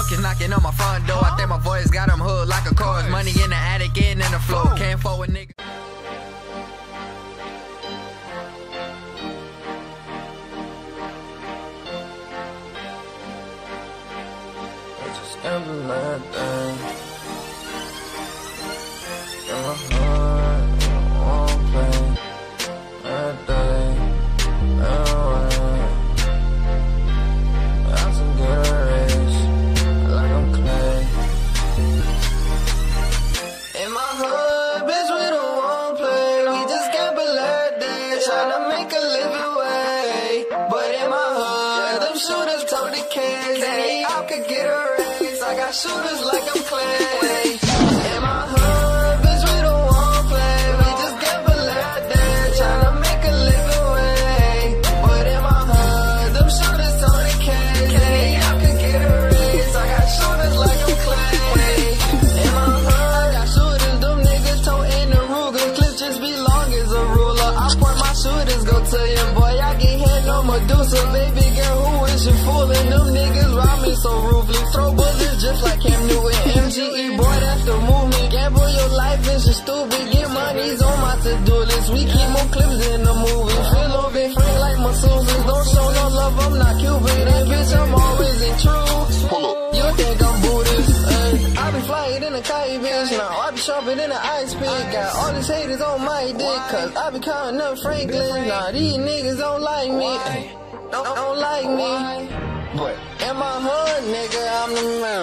Focus knocking on my front door. I think my voice got them hooked like a chorus. Money in the attic and in the floor. Can't fuck with niggas. Every mad thing in my heart, won't play mad day, away. I can get a race like I'm clay. In my hood, bitch, we don't want play. We just gamble that day, tryna make a living way. But in my hood, them shooters told the kids any I could get a race. I got shooters like I'm Clay. In my hood, bitch, we don't want play. We just gamble that day, tryna make a living way. But in my hood, them shooters told the kids any I could get a raise. I got shooters like I'm Clay. In my hood, I got shooters, them niggas toting the Ruger. Clips just be long as a ruler. I point my shooters, go to your boy. I get hit no Medusa. Baby girl, who is you fooling? Them niggas rob me so ruthless. Throw bullets just like Cam Newton. MGE, boy, that's the movement. Gamble your life is just stupid. Get money's on my to-do list. We keep more clips in the movie. Feel over free like masseuses. Don't show no love, I'm not Cuban. And bitch, I'm always in true. You think I'm Buddhist? I be flying in a kite, bitch. Now I be sharper than an ice pick. Got all these haters on my dick, cause I be counting up Franklin. Nah, these niggas don't like me. Don't like me. But in my hood, nigga, I'm the man.